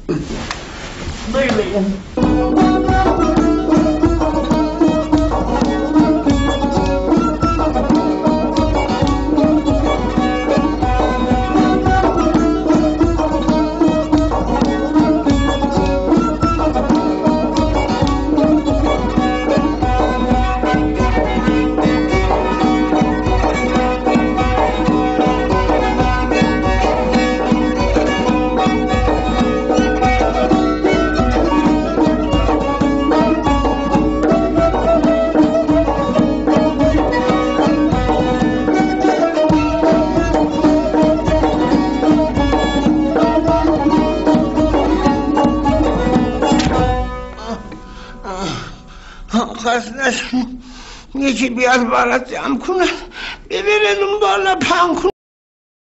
بگم خسته نشم یکی بیاد بالا جمع کنه ببرن اون بالا پهن کنه